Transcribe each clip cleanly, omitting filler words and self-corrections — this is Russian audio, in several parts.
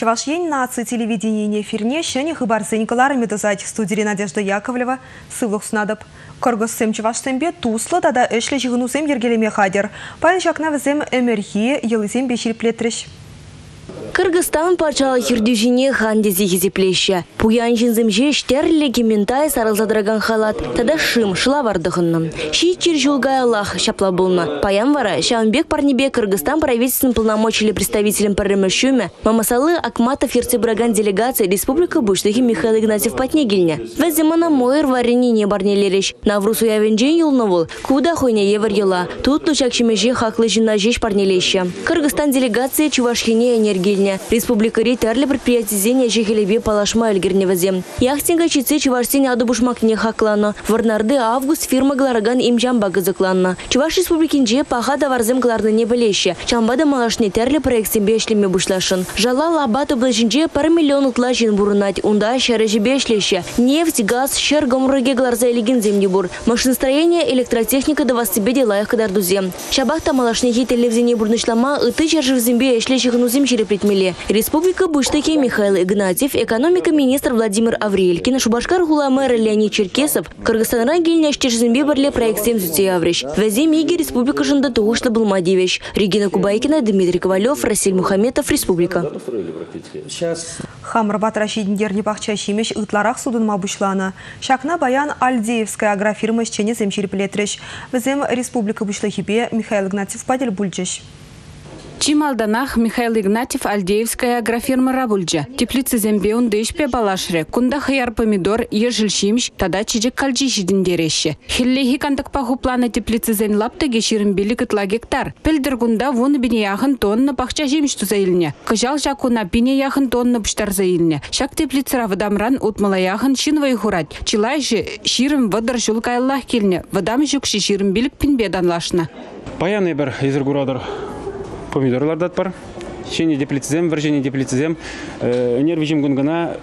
Чавашень нации телевидения эфирне шене хыбарсен каларами дозать. Студия Надежда Яковлева, сывлых снадоб. Кыргызсем Чавашсембе туслы тада эшле жигынусем ергелеме хадер. Паян шакна візем эмерхи елызем бешірплетріш. Кыргызстан парчалы хирдюжине хандези хизеплеща. Пуян жинземже штерлі кементай сарылзадыраган халат. Тада шым шылавардығынным. Ши чиржулгай Аллах шапла болна. Паян вара Шаунбек Парнибе Кыргызстан правительственным полномочили представителем парламеншуме Мамасалы Акматов ерцебраган делегация Республика Буштахи Михаил Игнатьев Патнегильня. Веземана мойр варени не барнелериш. Наврусу явенжен юлновол. Куда хойня евер ела. Тут лучак шимеже хаклы жина жеш парнелеща. Кыргызстан делегация Чувашхине энергильня. Республика Ритарли предприятие зения жихелебе палашма эльгерневазем. Яхтинга чицы Чувашсин адубушмакне хаклана. Варнарды август фирма Глараган имжамба газакланна. Чуваш республикинже пахада варзем гларны не белеще. Чамбада малашни терли проектен бешлеме бушлашын. Жала лабат облажинже пар миллион утлажин бурунать. Унда шарежи бешлеще. Нефть, газ, шер гомруге гларза элегин земнебур. Машиностроение, электротехника да вас тебе делаях кадардузем. Шабахта малашни хителли в зене бурнышлама и ты чаржи в зембе эшлещих нузим череплетмели. Республика Буштахи Михаил Игнатьев, экономика-министр Владимир Аврелькин, Шубашкар хула мэра Леонид Черкесов, Кыргызстанра гильняштеш зембебарле проект 70 авриш. Везе миги республика Жандату ушла Булмадевич. Регина Кубайкина, Дмитрий Ковалев, Расиль Мухаметов, Республика. Хамрабат Рашидиндер непахчащимеш ытларах судын мабушлана. Шакна баян Альдеевская агрофирма счене земчерплетреш. Везем Республика Бушлахипе Михаил Игнатьев падель бульчеш. Чималданах Михаил Игнатьев Альдеевская агрофирма Рабульджа. Теплица зембе он дэшпе балашре. Кунда хаяр помидор ежельшимш, тада чижек кальчишидин дереще. Хиллехи кантак паху плана теплицы зен лаптаге ширымбели кытла гектар. Пельдер кунда вон бине яхын тонна пахча жимш тузаилне. Кыжал жакуна бине яхын тонна пуштар заилне. Шак теплицера вадамран утмала яхын шинвай хурать. Чилай же ширым вадар жулкайлах кельне. Вадам жукши ширымбелик пинбедан лашна. Паяны бір езіргурадыр. Помидорлардат бар. Шене деплицизем, варжене деплицизем. Нервижим гунгана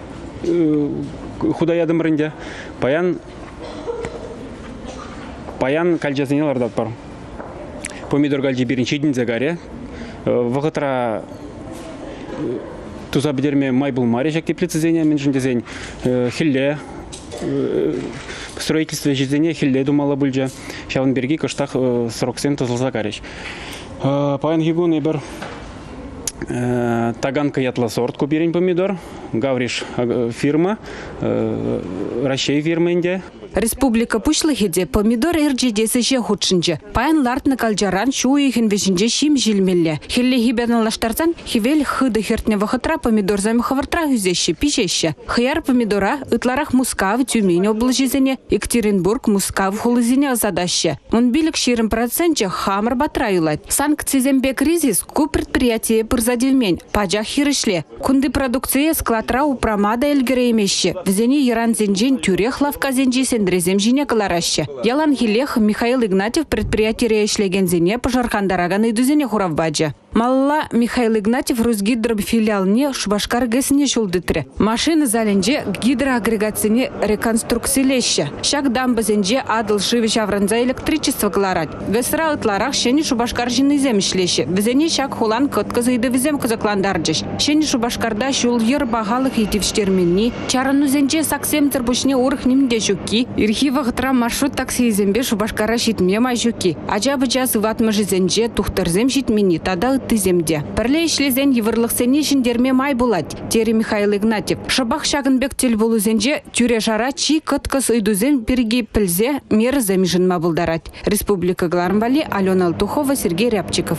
худаядым рынде. Паян кальчазынелардат бар. Помидор кальчи биринчи дин загаре. Вағытра туза бедерме май был маре жак теплицизене, менжіндезен хилле. Строительство жизни хилле думала бульджа. Шаванберги кыштах срок сен тузылза кареш. Паян гигун ибер таганка ятла сорт кубирень помидор, гавриш фирма, Рашей фирма инде. Республика Пушлахиде помидор эрджидесі же худшынже. Паян лартны калджаран шуихин вешінже шим жилмелле. Хиллехи бәдін лаштарзан хивел хыды хертне вахытра помидор займ хавартра хүзеші, пишеші. Хыяр помидора ытларах Мускав, Тюмень облажизене, Екатеринбург, Мускав хулызине задаща. Он билік 4% хамыр батра юлать. Санкцизембе кризис ку предприятие пырзадевмень. Паджах хирышле. Кунды продукция складра упрамада эльгереймеші. Взене Иран зенжен тюрех лавка зенжесен Дрезем жинекалараща. Ялан хилех Михаил Игнатьев предприятие шлегензене пожархандараган и дузене хуравбаджа. Малла Михаил Игнатьев Русгидро филиалне Шубашкар гэсне шулдытре. Машины заленже гидроагрегацияне реконструкциялеща. Шак дамбазенже адыл шивиш авранза электричество гларать. Гэсра ытларах шени Шубашкар жинызем шлеше. Везене шак хулан кыткызы иды везем кызакландарджеш. Шени Шубашкарда шул ер бағалық етивштерменни. Чаранузенже саксем цырбушне урых нимде жуки. Ирхива гытра маршрут такси зембе Шубашкара шитме мажуки. Ажабыжа сыватмыжы зенже тухтарзем шитмени тада земде. Парле ишлезен еврлых сенешин дерме май булать. Тери Михаил Игнатьев. Шабах шагынбек тел болу зенже тюре жара чи кыткыс үйдузен перги пілзе мер земжин мабылдарать. Республика Глармбали, Алена Алтухова, Сергей Рябчиков.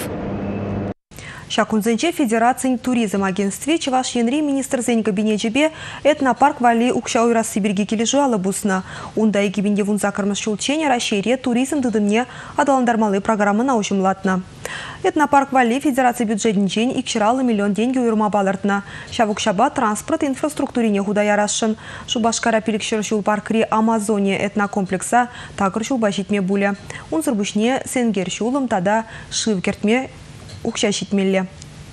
Шакунзенче Федерация туризм агентстве Чаваш Енри министр зень кабинетчебе этнопарк вали укшау Рассибирги кележуала бусна. Унда экибинде вун закармас шулчене расшире туризм дыдымне адаландармалы программы научымлатна. Этнопарк вали Федерация бюджетничень икширалы миллион деньги уйырма балыртна. Шавукшаба транспорт инфраструктурине худая расшын. Шубашкара пиликшир шул паркри Амазония этнокомплекса такыр шулба житме буля. Унзырбушне сенгер шулым тада шивкертме укшашитмелле.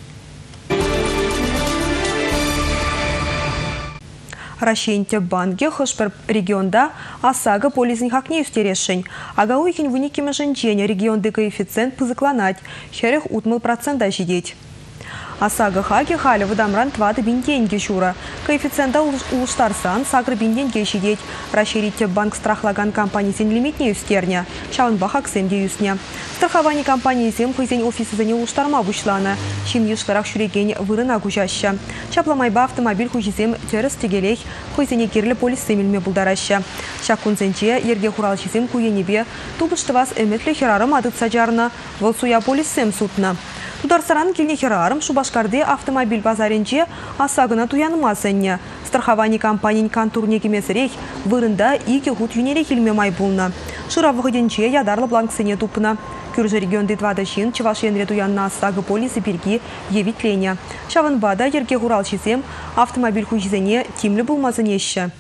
Рашенте банге хышпер регионда АСАГа полезный хакне устерешень. Ага уйхин выникиме женчене регионды коэффициент пызыкланать. Херех утмыл процента жидеть. Асагы хаки халі выдамран твады бинтенге шура. Коэффициента улыштарсан сагры бинтенге шидеть. Расширить банк страхлаган компаниясен лимитне үстерне. Шавын бахак сэмде үсне. Страхование компаниясен хызен офисы зане улыштарма бушланы. Шим ешкарак шуреген вырына кужаща. Шапламайба автомобиль хужисем теріс тегелех хызене керлі полис сэмілме булдараща. Шаккунзенче ерге хуралчисем куенебе тубыштывас эметлі херарым адытса жарына. Волсуя полис сэм сутна. Тударсаран келне херарым Шубашкарде автомобиль базаренче асагына туянымасынне. Страхование компаниян контурне кемесірек вырында ике хут юнере хилме май булна. Шыравығыденче ядарлы бланксыне тупна. Күржі регионды двадашин Чавашенре туянна асагы полисы бірге евитлене. Шавынбада ерге хуралчисем автомобиль хужизене тимлі булмазынеші.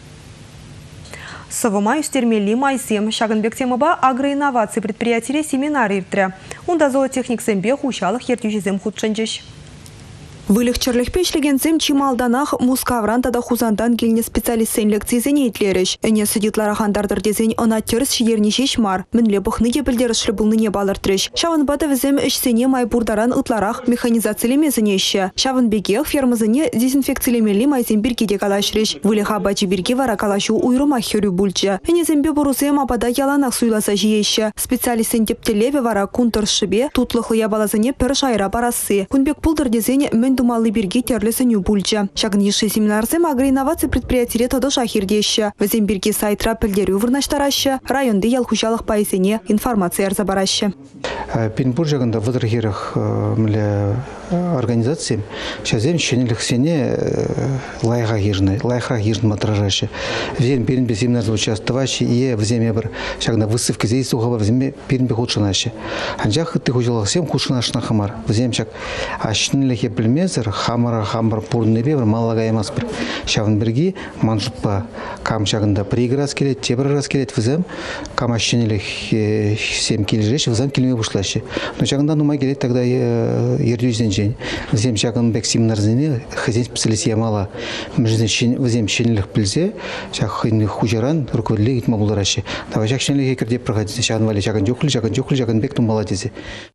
Савыма үстермелі майсем шагынбек темыба агроинновации предприятия семинары иртре. Унда зоотехник сэмбе хушалық ертюжизем худшынчыш. Вылых черлехпешлегензем чималданах мускавран тада хузандан келіне специалистсен лекцизене итлеріш. Әне сыдитлара хандардыр дезен она терс шиернешеш мар. Мінле бұхныге білдерішлі бұлныне балыртрыш. Шавын бада візем ішсене майбурдаран ытларах механизациялемезінеші. Шавын бекех фермазыне дезинфекциялемелі майзен біргеде калашрыш. Вылыха бачы бірге вара калашу уйрыма херю бүлчі. Әне зембе бұрузем апада яланақ суйласа жиеші. Специалистсен тептелеве вара кунтыршыбе тутлықлы ябалазыне пір шайра барасы. Күнбек пулдыр дезен думалы бірге терлесіню бүлчі. Шағын еші семинарзем агроинновация предприятие тоды шахирдеші. Візем бірге сайтра пілдері вырнаштарашы, районды ялхушалық пайсене информация арза барашы. Пенбур жағында выдыргерах организациям, шазем шенелік сене лайға ержін матражашы. Візем перенбе семинарзы участвовачы, и віземе бір шағында высывки зей суғаба віземе перенбе худшынашы. Анжақ хытты худшылық сем худшынашына хамар. Візем шақ ашынылығы білмезір, хамар пурнебе бір малага емас бір. Шағын бірге манжуппа кам шағында приг раз келет, тебір раз келет візем, кам ашынылық сем кележеш, візем келме бұшлашы. Но шағында нумай келет тогда ердюзден жен. Візем шағын бәк семинарзіне хазен специалист ямала. Візем шенілік білзе, шағын хужаран руководили гитма бұлдарашы. Давай шақ шенілік екірдеп проходите. Шағын вали шағын жоқлы, бәк тумбала дезе.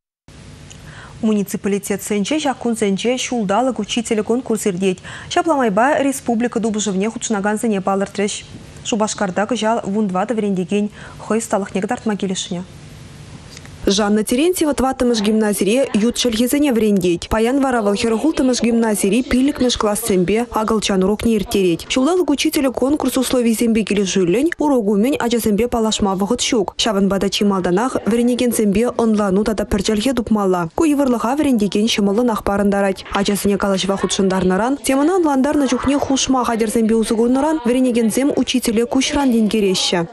Муниципалитет сенче шакун сенче шулдалық учителі конкурс ирдеть. Шапламайба республика дубыжывне худшынаган зене балыртреш. Шубашкардагы жал вундвады верендеген хойсталық негдартма келешіне. Жанна Терентьева тватымыш гимназире ютшельхезене врендеть. Паян варавал херхултымыш гимназире пиликмеш классембе агалчан урок не иртереть. Шулдалық учителі конкурс условий зембе келі жүлін, урогумен ажазембе палашма вғыт шук. Шавын бада чималданах вренеген зембе онлану тада пірчелге дупмалла. Куевырлыға врендеген шымылын ақпарындарать. Ажазыне калашва худшындарнаран, темына онландарны жүхне хушма ғадер зембе узығырныран вренеген зем учителі кушран денгереші.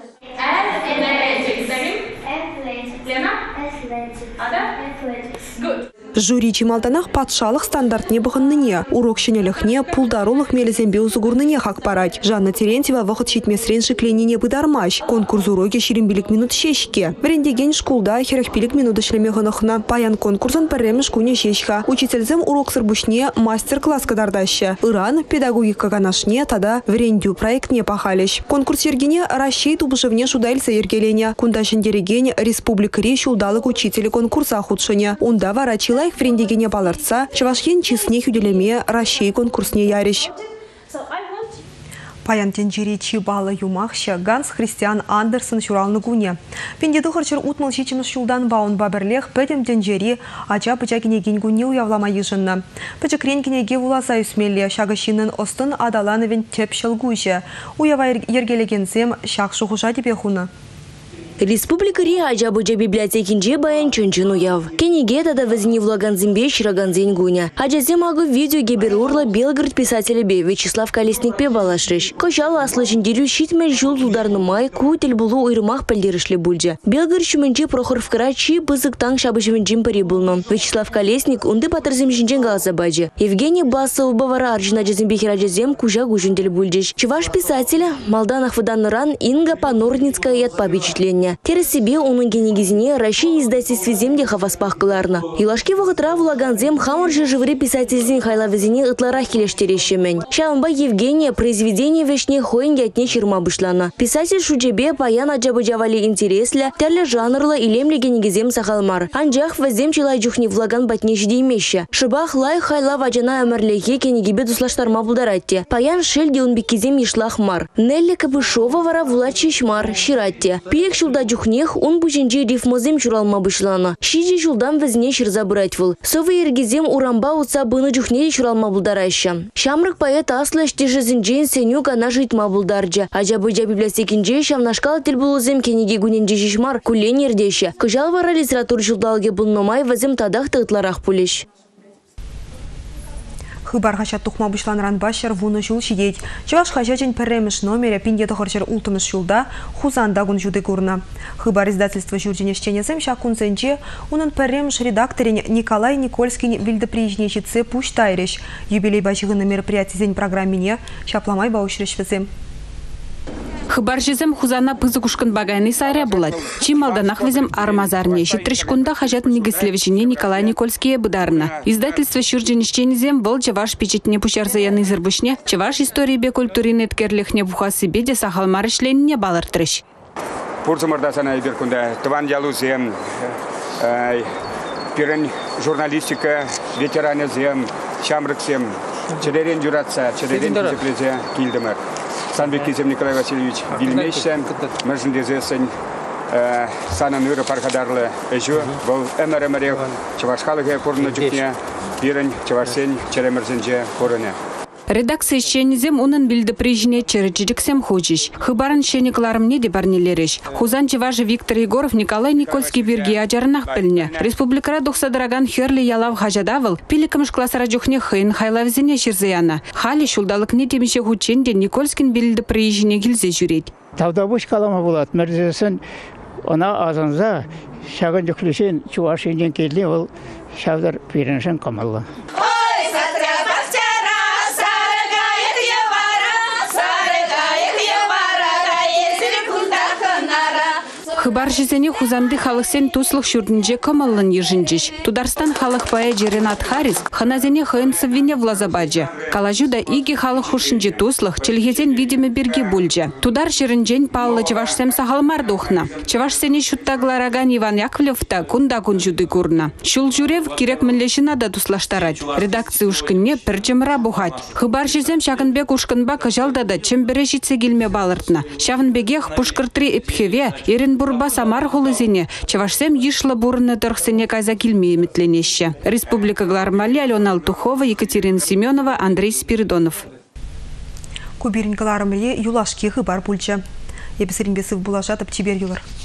Жюри чималданах патшалық стандартне бұғынныне, урок шенеліхне пулдарулық мелізембе ұзығырныне хақ парать. Жанна Терентьева вақыт шетмесрен шикленіне бұдармаш. Конкурс уроке шерембелік минут шешке. Врендеген шкулда херехпелік минут ішлемеғынықна. Паян конкурсын пәрреміш күне шешха. Учительзем урок сырбушне мастер-класс кадардашы. Иран педагогика ганашне тада врендю проектне пахалеш. Конкурс ергене Рашей тубышевне шудайльса ергелене. Кундашын дереген республикари шулдалық учители конкурса худшыне. Унда варачила их френдегене баларца, чавашхен чисне хюделеме Рашей конкурсне яриш. Паян тенджери чибала юмахща Ганс Христиан Андерсон шуралны гуне. Пендеду харчыр утмал шичимыз шулдан баун баберлех пәдем тенджери ача пычакинеген гуне уявлама ежынна. Пычакренкинеге уласа үсмелле шагашинын остын адалановен тепшыл гуше. Уява ергелегенсем шақшы хұша депе хуны. Республика Ри Аджабуджа библиотекинже баян чөнчін уяв. Кенеге тада візіне влаган зімбе шыраган зен гуня. Аджазем агы видео геберурла Белгород писателі бе Вячеслав Колесник бе балашрыш. Кожал аслы жіндерю шитмел жул ударны май куетел булу уйрымақ пілдерішлі бульджа. Белгород шуменже Прохоров Крачи бызыктан шабышымен джимпари булны. Вячеслав Колесник унды патырзем жінжен галаса баджа. Евгений Басов бавара аржина джазембе хираджазем кужа гужундель бульджиш. Чуваш писателя Малданах выданныран Инга Панорницкая от побечетления. издательствене. Терес себе оның генегизіне Россия издательстве земде хаваспах кыларна. Илашки вағытра влаганзем хамыржы живыри писательзин хайлавызіне ытларах келештерешемен. Шалымба Евгения произведение вешне хоенге отне чирма бышлана. Писатель шучебе паян аджабы жавали интересля, терлі жанрлы илемлі генегизем сахалмар. Анжах вазем чилай жухни влаган батне ждеймеші. Шыбах лай хайла ваджана өмірлеге кенегибе дуслаштарма булдаратте. Паян шельде унбекизем ишлах мар. Нелли Кабышова вара вулачи шмар ширатте. Пиек шулда жухнех он бужинжи рифмозем чуралма бышлана. Шиджи шулдан вазне ширза братьвыл. Совы ергизем урамба утса быны жухнеди чуралма булдараща. Шамрык поэт аслы штежезінжен сеню гана житма булдарджа. Ажабыджа библиотекинже шамнашкал тел булузем кенеги гуненжи жишмар кулен ердеші. Кыжал вара литератур шулдалге бұлномай вазем тадах тытларах пулеш. Хыбар хачат тухма бышланран башар вуны жул шидеть. Чаваш хачачен перемеш номере пинде тохарчар ултымыш жулда хузанда гун жуды курна. Хыбар издательства журджине штенезем шакунзенче унын перемеш редакторин Николай Никольский вильдеприижнечице пуштайреш. Юбилей бачыгыны мероприятизень программине шапламай баушрешвезем. Хыбар жезем хузана пызыкушкын багайны сайря булат. Чималданах везем армазарне. Шитрышкунда хажат негислевичине Николай Никольский быдарна. Издательство шурджинищенезем был чаваш печетне пучарзаяны зырбышне, чаваш истории бе культурин эткерлехне бухасы беде сахалмарышленне балыртрыш. Пурзамардасана иберкунда тван ялузем, пирен журналистика, ветеранезем, шамрыксем, челерен журатса, челерен тизеплезе килдемер. Санбекизем Николай Васильевич Вильмешем, Мажндезесен, Сананура Пархадарлы, Эжу, был Эмеремерев, Чавашхалыге Курна Джукне, Пирен, Чавашсен, Черемерзенже, Курне. Редакция щенезем унын билді прижіне черечедіксем хучиш. Хыбарын щеникларым не дебарнелереш. Хузан чеважы Виктор Егоров Николай Никольский бирги аджарнах піліне. Республикара дұқсадыраган херли ялав хажадавыл, пилікіміш класара жүхне хыйын хайлавзіне шырзаяна. Хали шулдалық не темеше хученде Никольскин билді прижіне келзе жүрет. Тавдабуш калама болады. Мәрзесін она азанза шағын жүклешен чуашенен келді, ол шавдар пиреншен камалла. Хыбар жезене хузанды халықсен туслық шүрдінже камалын ежінжеш. Тударстан халық поэджи Ренат Харис ханазене хыын сыввене влазабаджа. Калажуда иги халық хушынже туслық челгезен видеме берге бульджа. Тудар жирінжен паллы чевашсем сахалмар духна. Чевашсене шуттаглараган Иван Яковлевта кунда кунжуды курна. Шул журев керек мінлешіна да туслаштарать. Редакция ушкынне пірчемра бухать. Хыбар жезем шагынбек ушкынба кажалдада чемберешіце келме балыртна. Шавынбегех пушкыртри эпхеве Еренбурба самар холызене, чавашсем ишлы бурны дырхсене кайза келмей метленеще. Республика Глармали, Алена Алтухова, Екатерина Семенова, Андрей Спиридонов. Кубирин Глармали, Юлашки, Хыбар Пульча. Еписерин бесів булашатып чибер юлар.